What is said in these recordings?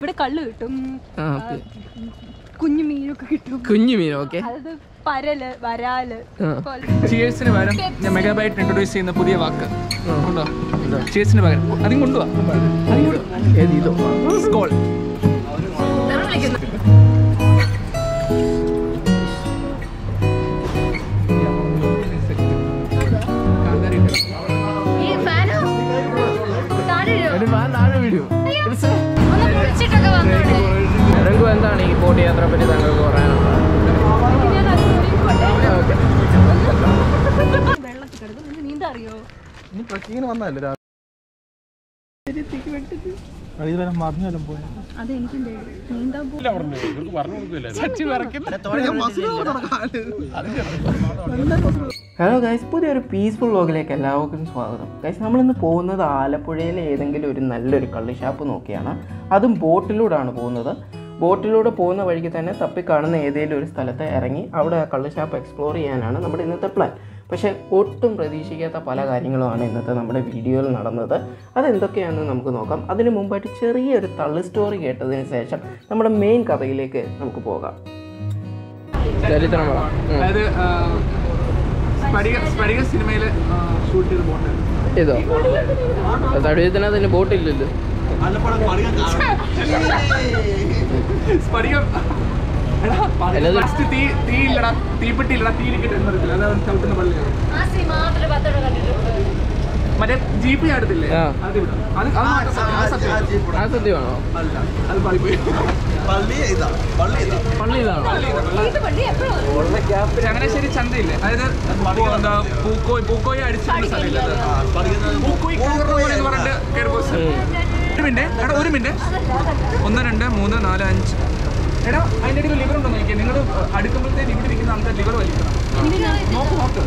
ഇവിടെ കള്ള് കിട്ടും, കുഞ്ഞു മീനൊക്കെ കിട്ടും. കുഞ്ഞു മീൻ ഓക്കെ, പരല്, വരാല്. ചിയേഴ്സിന് പകരം ഞാൻ മെഗാബൈറ്റ് ഇൻട്രൊഡ്യൂസ് ചെയ്യുന്ന പുതിയ വാക്ക് ചിയേഴ്സിന് പകരം അതും കൊണ്ടുപോവാ. സ്കോൾ. എന്താണ് ഈ ബോട്ട് യാത്രയെ പറ്റി താങ്കൾക്ക് പറയാനുള്ളത്? വെള്ളത്തിൽ കിടക്കും, നീന്താ അറിയോ? ഹലോ ഗൈസ്, പുതിയൊരു പീസ്ഫുൾ വ്ലോഗിലേക്ക് എല്ലാവർക്കും സ്വാഗതം. ഗൈസ്, നമ്മളിന്ന് പോകുന്നത് ആലപ്പുഴയിലെ ഏതെങ്കിലും ഒരു നല്ലൊരു കള്ള് ഷാപ്പ് നോക്കിയാണ്. അതും ബോട്ടിലൂടെയാണ് പോകുന്നത്. ബോട്ടിലൂടെ പോകുന്ന വഴിക്ക് തന്നെ തപ്പിക്കാണുന്ന ഏതെങ്കിലും ഒരു സ്ഥലത്ത് ഇറങ്ങി അവിടെ കള്ള് ഷാപ്പ് എക്സ്പ്ലോർ ചെയ്യാനാണ് നമ്മുടെ ഇന്നത്തെ പ്ലാൻ. പക്ഷേ ഒട്ടും പ്രതീക്ഷിക്കാത്ത പല കാര്യങ്ങളുമാണ് ഇന്നത്തെ നമ്മുടെ വീഡിയോയിൽ നടന്നത്. അതെന്തൊക്കെയാണെന്ന് നമുക്ക് നോക്കാം. അതിന് മുമ്പായിട്ട് ചെറിയൊരു തള്ളു സ്റ്റോറി കേട്ടതിന് ശേഷം നമ്മുടെ മെയിൻ കഥയിലേക്ക് നമുക്ക് പോകാം. ചരിത്രം അതായത് സ്പടിക സിനിമയിൽ ഷൂട്ട് ചെയ്ത ബോട്ടാണ് ഇതോ? തടിയത്തിനകത്ത് ബോട്ടില്ലല്ലോ. സ്പടികം തീയില്ലടാ, തീപ്പെട്ടിയില്ലടാ, തീരിക്കട്ടെ എന്നറിയത്തില്ല. അതാണ് ചവിട്ടുന്ന പള്ളിയാണ്. മറ്റേ ജീപ്പ് ചാടത്തില്ലേ, സത്യമാണോ? അത് പള്ളിപ്പോയി. ചങ്ങനാശ്ശേരി ചന്തയില്ലേ, അതായത് എന്താ പൂക്കോയി അടിച്ചിരുന്ന സ്ഥലമില്ല, പൂക്കോയി എന്ന് പറഞ്ഞിട്ട് കയറിപ്പോ. ഒരു മിനിറ്റ് എടാ, ഒരു മിനിറ്റ്. 1 2 3 4 5 എടാ, അതിൻ്റെ ഇടയിൽ ലിവർ ഉണ്ടോ നോക്കിയാൽ. നിങ്ങൾ അടുക്കുമ്പോഴത്തേക്ക് ഇവിടെ ഇരിക്കുന്ന ആൾക്കാർ ലിവർ വലിക്കണം. നോക്ക്.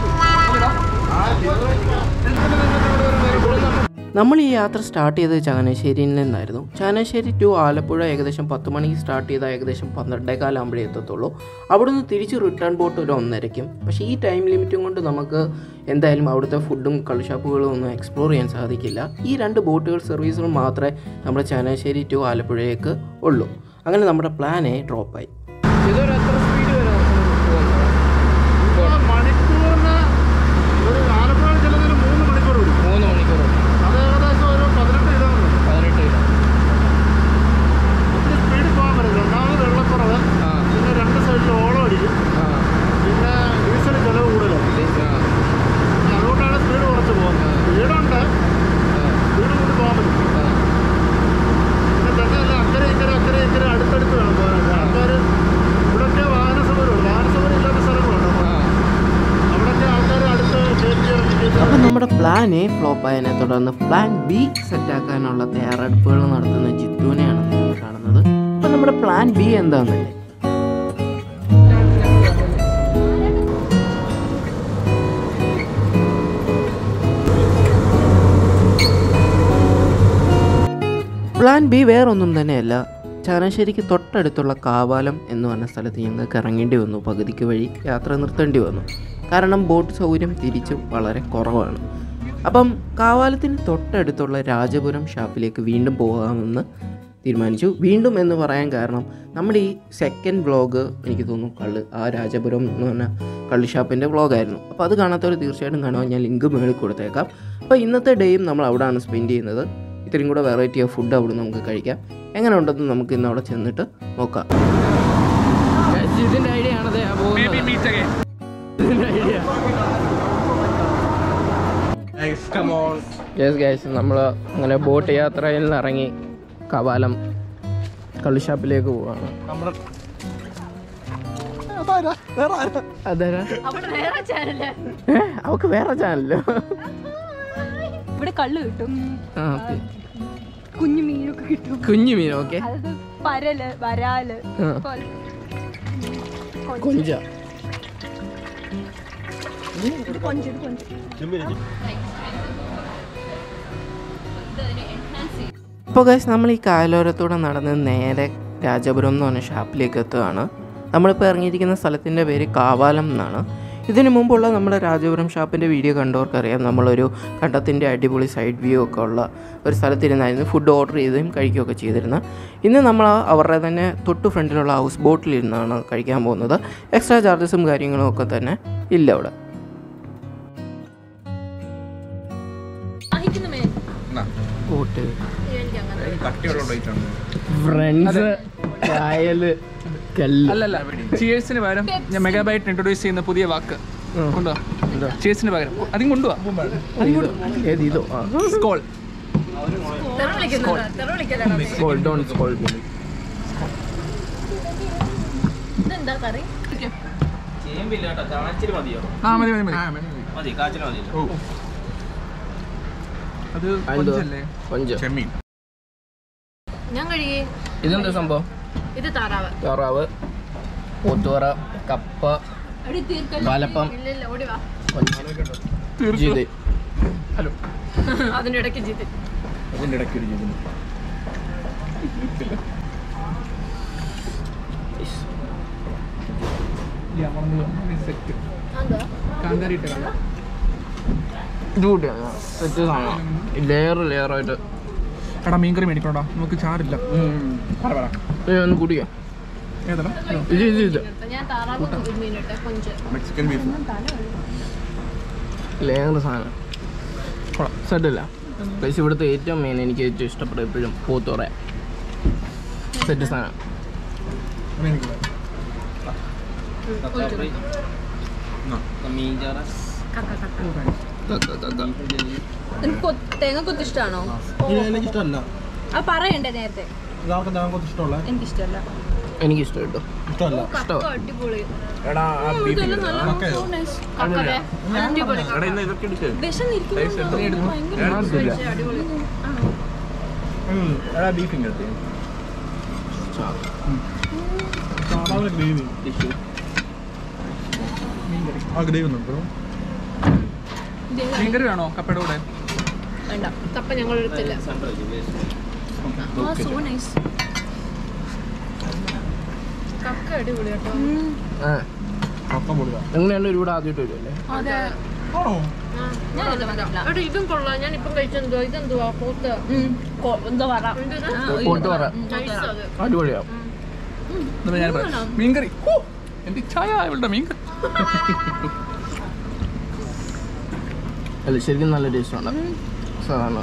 നമ്മൾ ഈ യാത്ര സ്റ്റാർട്ട് ചെയ്തത് ചങ്ങനാശ്ശേരിയിൽ നിന്നായിരുന്നു. ചങ്ങനാശ്ശേരി ടു ആലപ്പുഴ ഏകദേശം 10 മണിക്ക് സ്റ്റാർട്ട് ചെയ്താൽ ഏകദേശം 12:15 ആകുമ്പോഴേ എത്തത്തുള്ളൂ. അവിടുന്ന് തിരിച്ച് റിട്ടേൺ ബോട്ട് ഒരു 1:30ക്കും. പക്ഷേ ഈ ടൈം ലിമിറ്റും കൊണ്ട് നമുക്ക് എന്തായാലും അവിടുത്തെ ഫുഡും കള്ളുഷാപ്പുകളും ഒന്നും എക്സ്പ്ലോർ ചെയ്യാൻ സാധിക്കില്ല. ഈ 2 ബോട്ടുകൾ സർവീസുകൾ മാത്രമേ നമ്മുടെ ചങ്ങനാശ്ശേരി ടു ആലപ്പുഴയ്ക്ക് ഉള്ളൂ. അങ്ങനെ നമ്മുടെ പ്ലാനെ ഡ്രോപ്പായി. ഇതൊരു എത്ര സ്പീഡ് വരെ 3 മണിക്കൂർ. അത് ഏകദേശം ഒരു 18 കിലോമീറ്റർ. ഒത്തിരി സ്പീഡിൽ പോകാൻ പറ്റില്ല. ഒന്നാമത് വെള്ളക്കുറവ്, പിന്നെ 2 സൈഡിൽ ഓളം അടിക്കും, പിന്നെ ഡീസൽ ചിലവ് കൂടുതലാണ്. അതുകൊണ്ടാണ് സ്പീഡ് കുറച്ച് പോകുന്നത്. സ്പീഡുണ്ട്, സ്പീഡ് കൂടി പോകാൻ പറ്റും. പിന്നെ തന്നെയല്ല, അക്കരെ ഇക്കരെ അടുത്തടുത്ത് വേണം പോകാനായിട്ട്. ആൾക്കാർ ഇവിടെയൊക്കെ വാഹന സൗകര്യമുള്ളൂ. വാഹന സൗകര്യം ഇല്ലാത്ത സ്ഥലങ്ങളുണ്ട്. അവിടെയൊക്കെ ആൾക്കാർ അടുത്ത് കയറ്റി. അപ്പം നമ്മുടെ പ്ലാൻ എ ഫ്ലോപ്പായതിനെ തുടർന്ന് പ്ലാൻ ബി സെറ്റാക്കാനുള്ള തയ്യാറെടുപ്പുകൾ നടത്തുന്ന ജിത്തുവിനെയാണ് നിങ്ങൾ കാണുന്നത്. അപ്പം നമ്മുടെ പ്ലാൻ ബി എന്താണെന്നല്ലേ? പ്ലാൻ ബി വേറൊന്നും തന്നെയല്ല. ചങ്ങനാശ്ശേരിക്ക് തൊട്ടടുത്തുള്ള കാവാലം എന്ന് പറഞ്ഞ സ്ഥലത്ത് ഞങ്ങൾക്ക് ഇറങ്ങേണ്ടി വന്നു. പകുതിക്ക് വഴി യാത്ര നിർത്തേണ്ടി വന്നു. കാരണം ബോട്ട് സൗകര്യം തിരിച്ച് വളരെ കുറവാണ്. അപ്പം കാവാലത്തിന് തൊട്ടടുത്തുള്ള രാജപുരം ഷാപ്പിലേക്ക് വീണ്ടും പോകാമെന്ന് തീരുമാനിച്ചു. വീണ്ടും എന്ന് പറയാൻ കാരണം നമ്മുടെ ഈ സെക്കൻഡ് വ്ളോഗ് എനിക്ക് തോന്നുന്നു ആ രാജപുരം എന്ന് പറഞ്ഞ കള്ളി ഷാപ്പിൻ്റെ വ്ളോഗായിരുന്നു. അപ്പോൾ അത് കാണാത്തവർ തീർച്ചയായിട്ടും കാണുക. ഞാൻ ലിങ്ക് മേളിൽ കൊടുത്തേക്കാം. അപ്പോൾ ഇന്നത്തെ ഡേയും നമ്മൾ അവിടെയാണ് സ്പെൻഡ് ചെയ്യുന്നത്. ഇത്രയും കൂടെ വെറൈറ്റി ഓഫ് ഫുഡ് അവിടെ നമുക്ക് കഴിക്കാം. എങ്ങനെ ഉണ്ടെന്ന് നമുക്ക് ഇന്ന് അവിടെ ചെന്നിട്ട് നോക്കാം. ഇതിൻ്റെ ഐഡിയ ആണത്. യെസ് ഗൈസ്, നമ്മൾ അങ്ങനെ ബോട്ട് യാത്രയിൽ നിന്ന് ഇറങ്ങി കവാലം കള്ളുഷാപ്പിലേക്ക് പോവാണ്. അവക്ക് വേറെ ചാനലോ? ഇവിടെ കള്ള് കിട്ടും, കുഞ്ഞു മീനൊക്കെ കിട്ടും. കുഞ്ഞു മീൻ ഓക്കെ, പരല്, വരാല്, കൊഞ്ച. അപ്പോൾ ഗൈസ്, നമ്മൾ ഈ കായലോരത്തൂടെ നടന്ന് നേരെ രാജപുരം എന്ന് പറഞ്ഞ ഷാപ്പിലേക്ക് എത്തുകയാണ്. നമ്മളിപ്പോൾ ഇറങ്ങിയിരിക്കുന്ന സ്ഥലത്തിൻ്റെ പേര് കാവാലം എന്നാണ്. ഇതിനു മുമ്പുള്ള നമ്മുടെ രാജപുരം ഷാപ്പിൻ്റെ വീഡിയോ കണ്ടവർക്കറിയാം, നമ്മളൊരു കണ്ടത്തിൻ്റെ അടിപൊളി സൈഡ് വ്യൂ ഒക്കെ ഉള്ള ഒരു സ്ഥലത്തിരുന്നായിരുന്നു ഫുഡ് ഓർഡർ ചെയ്തും കഴിക്കുകയൊക്കെ ചെയ്തിരുന്നത്. ഇന്ന് നമ്മൾ അവരുടെ തന്നെ തൊട്ട് ഫ്രണ്ടിലുള്ള ഹൗസ് ബോട്ടിലിരുന്നാണ് കഴിക്കാൻ പോകുന്നത്. എക്സ്ട്രാ ചാർജസും കാര്യങ്ങളും ഒക്കെ തന്നെ ഇല്ല അവിടെ. ബോട്ട് അല്ലല്ല, ചിയേഴ്സിന് പകരം ഞാൻ മെഗാബൈറ്റ് ഇൻട്രൊഡ്യൂസ് ചെയ്യുന്ന പുതിയ വാക്ക് കൊണ്ടുപോവാ. ചിയേഴ്സിന് പകരം അതും കൊണ്ടുപോവാ. സ്കോൾ. ഇതെന്താ സംഭവം? ഇത് താറാവ്. താറാവ്, പോത്തുവറ, കപ്പ, പാലപ്പം, ഹലോ. അതിന്റെ ഇടയ്ക്ക് ജീത്. അതിന്റെ ഇടയ്ക്ക് ഒരു ജീവൻ. ലെയറായിട്ട്. എടാ മീൻകറി മേടിക്കണോടാ, നമുക്ക് ചാറില്ല. ഒന്ന് കുടിക്കാം. ഏതാ മെക്സിക്കൻ ബീഫ് ലെയർ സാധനം സെറ്റല്ല. പക്ഷേ ഇവിടുത്തെ ഏറ്റവും മെയിൻ എനിക്ക് ഏറ്റവും ഇഷ്ടപ്പെട്ട എപ്പോഴും പോത്തുറ സെറ്റ് സാധനം. തേങ്ങ കൊത്ത് ഇഷ്ടമാണോ? എനിക്കിഷ്ടമല്ല. അത് പറയണ്ടേ നേരത്തെ. എനിക്കിഷ്ടമല്ല. എനിക്കിഷ്ടം കേട്ടോ. അടിപൊളി. മീൻകറി വേണോ കപ്പയുടെ കൂടെ? വേണ്ട, കപ്പ ഞങ്ങൾ എടുത്തില്ല. കക്ക അടിപൊളി കേട്ടോ. എങ്ങനെയാണ് ഒരുപാട് ആദ്യമായിട്ട് വരുമല്ലേ? ഇതും കൊള്ളാം. ഞാൻ ഇപ്പം കഴിച്ചെന്തോ ഇതെന്തുവാ പോത്ത് പോത്തുവറ അടിപൊളിയാ. മീൻകറി എന്റെ ചായ ഇവളുടെ മീൻകറി. അല്ല ശരിക്കും നല്ല ടേസ്റ്റുണ്ട് സാധാരണ.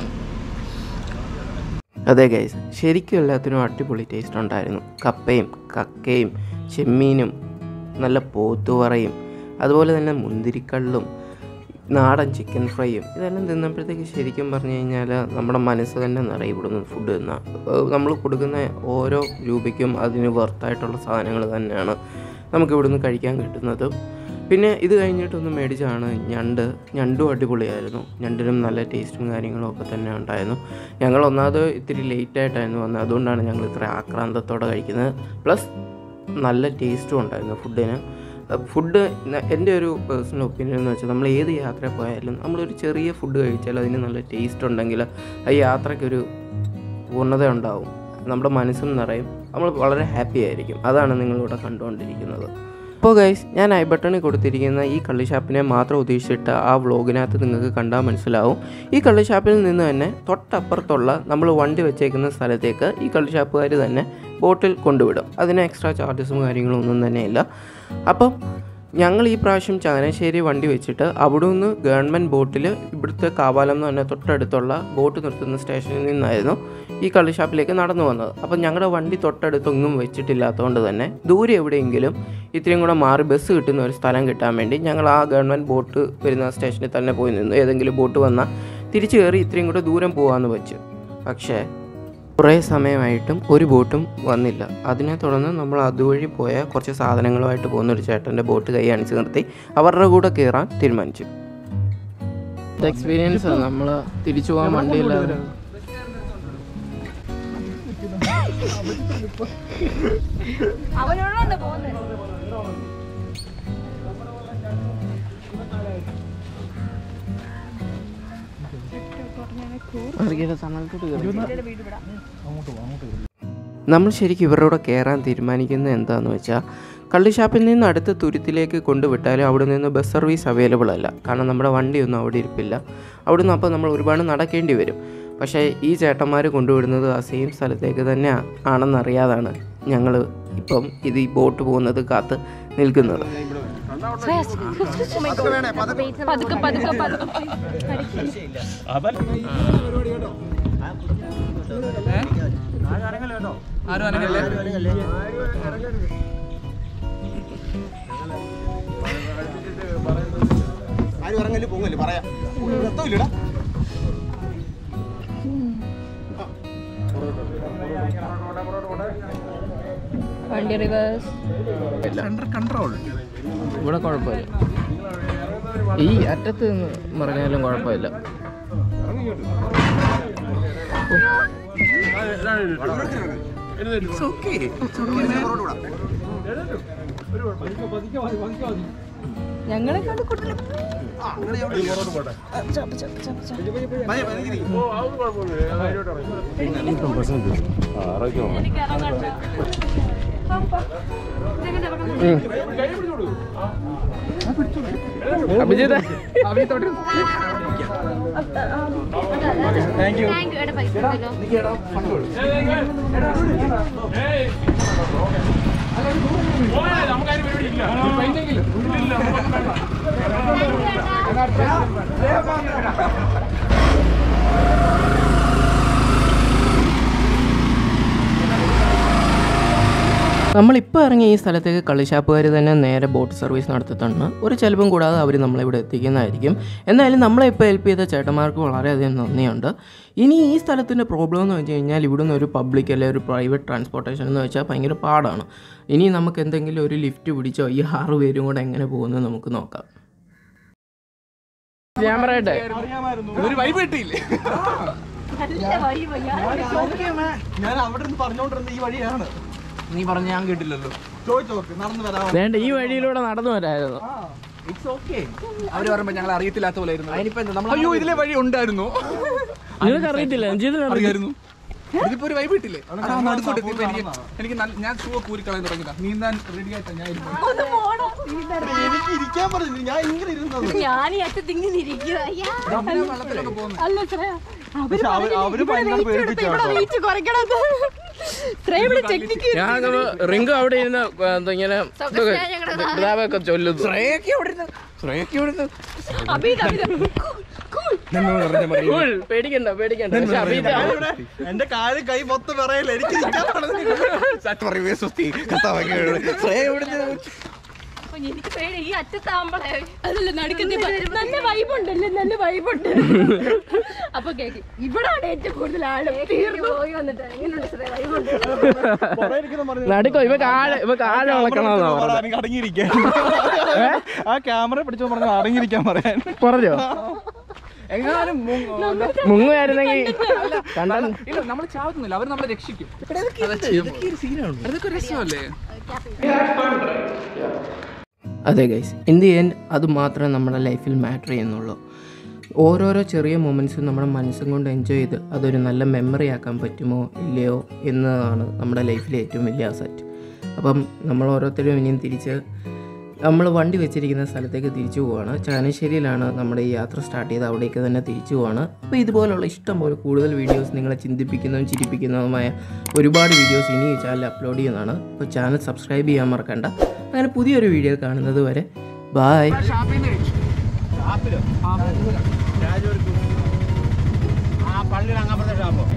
അതെ ഗൈസ്, ശരിക്കും എല്ലാത്തിനും അടിപൊളി ടേസ്റ്റ് ഉണ്ടായിരുന്നു. കപ്പയും കക്കയും ചെമ്മീനും നല്ല പോത്തുവറയും അതുപോലെ തന്നെ മുന്തിരിക്കള്ളും നാടൻ ചിക്കൻ ഫ്രൈയും ഇതെല്ലാം തിന്നപ്പോഴത്തേക്ക് ശരിക്കും പറഞ്ഞു കഴിഞ്ഞാൽ നമ്മുടെ മനസ്സ് തന്നെ നിറയും. ഇവിടുന്ന് ഫുഡ് തിന്നാൽ നമ്മൾ കൊടുക്കുന്ന ഓരോ രൂപയ്ക്കും അതിന് വർത്തായിട്ടുള്ള സാധനങ്ങൾ തന്നെയാണ് നമുക്ക് ഇവിടുന്ന് കഴിക്കാൻ കിട്ടുന്നത്. പിന്നെ ഇത് കഴിഞ്ഞിട്ടൊന്ന് മേടിച്ചാണ് ഞണ്ടും അടിപൊളിയായിരുന്നു. ഞണ്ടിനും നല്ല ടേസ്റ്റും കാര്യങ്ങളും ഒക്കെ തന്നെ ഉണ്ടായിരുന്നു. ഞങ്ങൾ ഒന്നാമത് ഇത്തിരി ലേറ്റായിട്ടായിരുന്നു വന്നത്, അതുകൊണ്ടാണ് ഞങ്ങൾ ഇത്ര ആക്രാന്തത്തോടെ കഴിക്കുന്നത്. പ്ലസ് നല്ല ടേസ്റ്റും ഉണ്ടായിരുന്നു ഫുഡിന്. ഫുഡ് എൻ്റെ ഒരു പേഴ്സണൽ ഒപ്പീനിയൻ എന്ന് വെച്ചാൽ നമ്മൾ ഏത് യാത്ര പോയാലും നമ്മളൊരു ചെറിയ ഫുഡ് കഴിച്ചാൽ അതിന് നല്ല ടേസ്റ്റ് ഉണ്ടെങ്കിൽ ആ യാത്രയ്ക്കൊരു പൂർണ്ണത ഉണ്ടാവും, നമ്മുടെ മനസ്സും നിറയും, നമ്മൾ വളരെ ഹാപ്പി ആയിരിക്കും. അതാണ് നിങ്ങളിവിടെ കണ്ടുകൊണ്ടിരിക്കുന്നത്. അപ്പോൾ ഗൈസ്, ഞാൻ ഐ ബട്ടണിൽ കൊടുത്തിരിക്കുന്ന ഈ കള്ളി ഷാപ്പിനെ മാത്രം ഉദ്ദേശിച്ചിട്ട് ആ വ്ളോഗിനകത്ത് നിങ്ങൾക്ക് കണ്ടാൽ മനസ്സിലാവും. ഈ കള്ളി ഷാപ്പിൽ നിന്ന് തന്നെ തൊട്ടപ്പുറത്തുള്ള നമ്മൾ വണ്ടി വെച്ചേക്കുന്ന സ്ഥലത്തേക്ക് ഈ കള്ളി ഷാപ്പുകാർ തന്നെ ബോട്ടിൽ കൊണ്ടുവിടും. അതിന് എക്സ്ട്രാ ചാർജസും കാര്യങ്ങളും ഒന്നും തന്നെയില്ല. അപ്പം ഞങ്ങൾ ഈ പ്രാവശ്യം ചങ്ങനാശ്ശേരി വണ്ടി വെച്ചിട്ട് അവിടെ നിന്ന് ഗവൺമെൻറ് ബോട്ടിൽ ഇവിടുത്തെ കാവാലം എന്ന് പറഞ്ഞാൽ തൊട്ടടുത്തുള്ള ബോട്ട് നിർത്തുന്ന സ്റ്റേഷനിൽ നിന്നായിരുന്നു ഈ കള്ളി ഷാപ്പിലേക്ക് നടന്നു വന്നത്. അപ്പം ഞങ്ങളുടെ വണ്ടി തൊട്ടടുത്തൊന്നും വെച്ചിട്ടില്ലാത്തതുകൊണ്ട് തന്നെ ദൂരെ എവിടെയെങ്കിലും ഇത്രയും കൂടെ മാറി ബസ് കിട്ടുന്ന ഒരു സ്ഥലം കിട്ടാൻ വേണ്ടി ഞങ്ങൾ ആ ഗവൺമെൻറ് ബോട്ട് വരുന്ന സ്റ്റേഷനിൽ തന്നെ പോയി നിന്നു. ഏതെങ്കിലും ബോട്ട് വന്നാൽ തിരിച്ചു കയറി ഇത്രയും കൂടെ ദൂരം പോകാമെന്ന് വെച്ച്. പക്ഷേ കുറേ സമയമായിട്ടും ഒരു ബോട്ടും വന്നില്ല. അതിനെ തുടർന്ന് നമ്മൾ അതുവഴി പോയ കുറച്ച് സാധനങ്ങളുമായിട്ട് പോകുന്ന ഒരു ചേട്ടൻ്റെ ബോട്ട് കൈ അണിച്ച് നിർത്തി അവരുടെ കൂടെ കയറാൻ തീരുമാനിച്ചു. എക്സ്പീരിയൻസ് നമ്മൾ തിരിച്ചു പോകാൻ വണ്ടിയില്ലാതെ നമ്മൾ ശരിക്കും ഇവരുടെ കൂടെ കയറാൻ തീരുമാനിക്കുന്നത് എന്താണെന്ന് വെച്ചാൽ, കള്ളുഷാപ്പിൽ നിന്ന് അടുത്ത തുരുത്തിലേക്ക് കൊണ്ടുവിട്ടാലും അവിടെ നിന്ന് ബസ് സർവീസ് അവൈലബിൾ അല്ല. കാരണം നമ്മുടെ വണ്ടിയൊന്നും അവിടെ ഇരിപ്പില്ല. അവിടെ നിന്ന് അപ്പോൾ നമ്മൾ ഒരുപാട് നടക്കേണ്ടി വരും. പക്ഷേ ഈ ചേട്ടന്മാർ കൊണ്ടുവിടുന്നത് ആ സെയിം സ്ഥലത്തേക്ക് തന്നെ ആണെന്നറിയാതാണ് ഞങ്ങൾ ഇപ്പം ഈ ബോട്ട് പോകുന്നത് കാത്ത് നിൽക്കുന്നത്. വണ്ടി റിവേഴ്സ് കൺട്രോൾ ഇവിടെ കുഴപ്പമില്ല. ഈ അറ്റത്ത് പറഞ്ഞാലും കുഴപ്പമില്ല. ഞങ്ങളെ കണ്ട് കുട്ടികൾ അഭിജിത്ത് നമ്മളിപ്പോൾ ഇറങ്ങിയ ഈ സ്ഥലത്തേക്ക് കള്ളുഷാപ്പുകാർ തന്നെ നേരെ ബോട്ട് സർവീസ് നടത്തിയിട്ടുണ്ട്. ഒരു ചിലവും കൂടാതെ അവർ നമ്മളിവിടെ എത്തിക്കുന്നതായിരിക്കും. എന്തായാലും നമ്മളെ ഇപ്പോൾ ഹെൽപ്പ് ചെയ്ത ചേട്ടന്മാർക്ക് വളരെയധികം നന്ദിയുണ്ട്. ഇനി ഈ സ്ഥലത്തിൻ്റെ പ്രോബ്ലം എന്ന് വെച്ച് കഴിഞ്ഞാൽ ഇവിടുന്ന് ഒരു പബ്ലിക് അല്ലെങ്കിൽ ഒരു പ്രൈവറ്റ് ട്രാൻസ്പോർട്ടേഷൻ എന്ന് വെച്ചാൽ ഭയങ്കര പാടാണ്. ഇനി നമുക്ക് എന്തെങ്കിലും ഒരു ലിഫ്റ്റ് പിടിച്ചോ ഈ 6 പേരും കൂടെ എങ്ങനെ പോകുന്നത് നമുക്ക് നോക്കാം. ഞാൻ പറയട്ടെ, ഒരു വൈബ് കിട്ടിയില്ലേ? ഞാൻ അവിടെ നിന്ന് പറഞ്ഞോണ്ടിരുന്ന ഈ വഴിയാണ്. നീ പറഞ്ഞ ഞാൻ കേട്ടില്ലല്ലോ. ചോദിച്ചോക്ക് നടന്നു വരാം. വേണ്ട, ഈ വഴിയിലൂടെ നടന്നു വരായിരുന്നു. അവര് പറയുമ്പോ ഞങ്ങൾ അറിയത്തില്ലാത്ത പോലെ അയ്യോ ഇതിലെ വഴി ഉണ്ടായിരുന്നു. നിങ്ങൾക്ക് അറിയത്തില്ല, അറിയായിരുന്നു. ഇതിപ്പോ ഒരു വൈബ് കിട്ടില്ലേ? എനിക്ക് ഞാൻ ഷൂ കൂരിക്കളയാൻ തുടങ്ങില്ല. നീന്താൻ റെഡി ആയിട്ടാ ഞാൻ എനിക്ക് ഇരിക്കാൻ പറഞ്ഞു. ഞാൻ ഇങ്ങനെ ഇരുന്നത്. ഞാൻ ഈ അറ്റത്തിങ്ങനെ ഇരിക്കുക. വെള്ളത്തിലൊക്കെ പോകുന്നു. അവര് ഭയങ്കര പേടിപ്പിച്ചാണ്. റിങ്ക് അവിടെ ഇരുന്ന് ഇങ്ങനെ ഒക്കെ ചൊല്ലുന്നു. പേടിക്കണ്ട പേടിക്കണ്ട. എന്റെ കാല് കൈ മൊത്തം പറയല്ല. എനിക്ക് എനിക്ക് പേടി ഈ അറ്റത്താകുമ്പോഴേ അതല്ല നടുക്കുന്ന നല്ല വൈബുണ്ടല്ലേ, നല്ല വൈബുണ്ട്. അപ്പൊ കേക്ക് ഇവിടാണ് ഏറ്റവും കൂടുതൽ ആള് പോയി വന്നിട്ട് എങ്ങനെയുണ്ട് വൈബുണ്ട്. നടുക്കോ ഇവ കാല് വളക്കണമെന്നോ അടങ്ങിയിരിക്കാൻ. ആ ക്യാമറ പിടിച്ചോ പറഞ്ഞു അടങ്ങിയിരിക്കാൻ പറയാൻ പറഞ്ഞോ. എങ്ങാനും മുങ്ങുമായിരുന്നെങ്കിൽ നമ്മൾ ചാവുന്നില്ല, അവർ നമ്മളെ രക്ഷിക്കും. അതൊക്കെ രസമല്ലേ? അതെ ഗൈസ്, ഇൻ ദി എൻഡ് അത് മാത്രമേ നമ്മുടെ ലൈഫിൽ മാറ്റർ ചെയ്യുന്നുള്ളൂ. ഓരോരോ ചെറിയ മൊമെൻറ്റ്സും നമ്മുടെ മനസ്സും കൊണ്ട് എൻജോയ് ചെയ്ത് അതൊരു നല്ല മെമ്മറി ആക്കാൻ പറ്റുമോ ഇല്ലയോ എന്നതാണ് നമ്മുടെ ലൈഫിലെ ഏറ്റവും വലിയ അസറ്റ്. അപ്പം നമ്മൾ ഓരോരുത്തരും ഇനിയും തിരിച്ച് നമ്മൾ വണ്ടി വെച്ചിരിക്കുന്ന സ്ഥലത്തേക്ക് തിരിച്ചു പോവുകയാണ്. ചങ്ങനാശ്ശേരിയിലാണ് നമ്മുടെ ഈ യാത്ര സ്റ്റാർട്ട് ചെയ്ത് അവിടേക്ക് തന്നെ തിരിച്ചു പോവുകയാണ്. അപ്പോൾ ഇതുപോലുള്ള ഇഷ്ടം പോലെ കൂടുതൽ വീഡിയോസ് നിങ്ങളെ ചിന്തിപ്പിക്കുന്നതും ചിരിപ്പിക്കുന്നതുമായ ഒരുപാട് വീഡിയോസ് ഇനി ഈ ചാനൽ അപ്ലോഡ് ചെയ്യുന്നതാണ്. അപ്പോൾ ചാനൽ സബ്സ്ക്രൈബ് ചെയ്യാൻ മറക്കണ്ട. അങ്ങനെ പുതിയൊരു വീഡിയോ കാണുന്നത് വരെ ബൈ. പള്ളിയുടെ അങ്ങപ്പുറത്തെ ഷാപ്പോ